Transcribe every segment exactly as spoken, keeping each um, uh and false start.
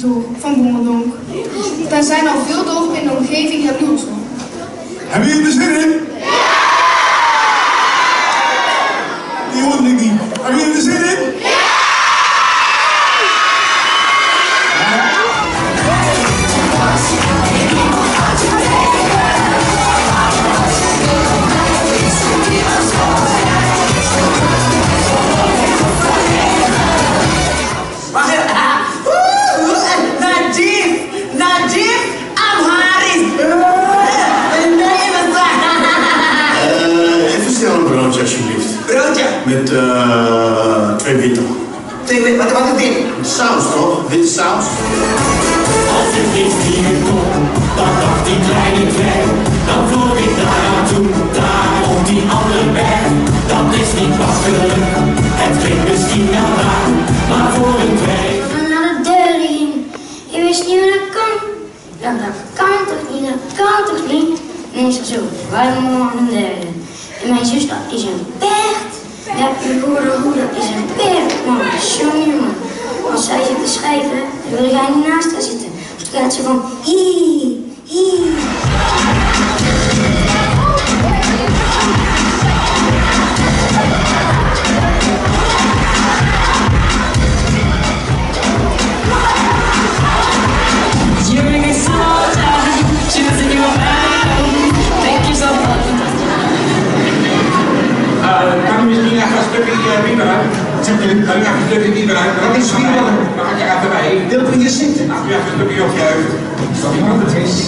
door van Bommerdonk. Daar zijn al veel dorpen in de omgeving jaloers op. Hebben jullie er zin in? Ja! Die hoorde ik niet. Hebben jullie er zin in? Ja! Alsjeblieft. Broodje? Met uh, twee witte. Twee witte? Wat, wat is dit? Saus toch? Witte saus? Als ik dit hier kom, dan dacht die kleine dwerg, dan vloog ik daar naartoe, daar op die andere berg. Dat is niet makkelijk, het klinkt misschien wel raar, maar voor een dwerg. We gaan naar de deur in, je wist niet hoe dat kan. Nou, dat kan toch niet, dat kan toch niet? En is er zo, wij moeten een derde. En mijn zus, dat is een paard. Ja, je hoorde hoe dat is een paard. Man, jongen, jongen. Als zij zit te schrijven, dan wil jij niet naast haar zitten. Dus dan gaat ze van, hie, hie. Kan u misschien even een stukje wieper uit? Kan u even een stukje wieper uit? Wat is wieper? Dan ga ik er even bij. Wilt u hier zitten? Nou, u even een stukje op je uit. Dat iemand het is.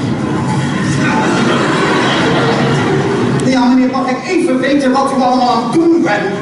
Ja, meneer, mag ik even weten wat u allemaal aan het doen bent?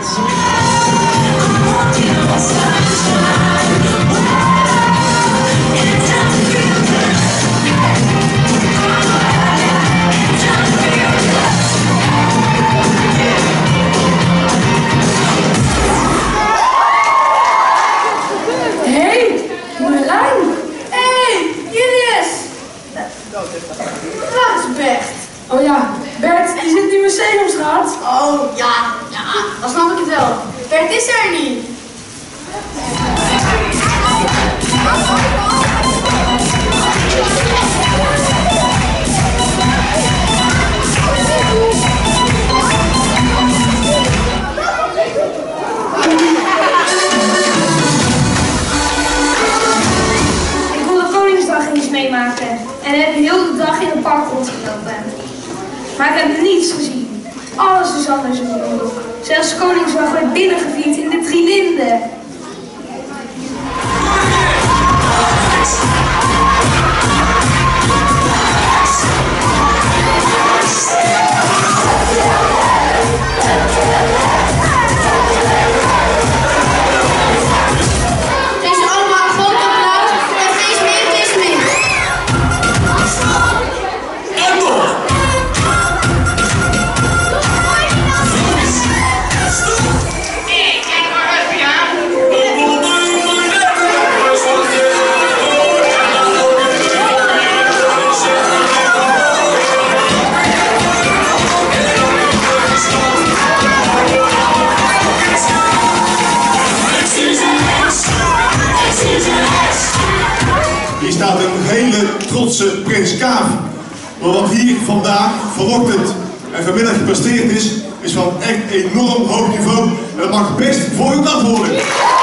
Oh ja, Bert, die zit in de Museumstraat. Oh ja, ja, dan snap ik het wel. Bert is er niet. Ik wil de Koningsdag eens meemaken en heb heel de dag in het park rondgelopen. Maar ik heb niets gezien. Alles is anders in Bommerdonk. Zelfs Koningsdag werd binnengevierd in de Trilinde. Hier staat een hele trotse prins Kaaf. Maar wat hier vandaag, vanochtend en vanmiddag gepresteerd is, is van echt enorm hoog niveau. En dat mag best voor uw dag worden.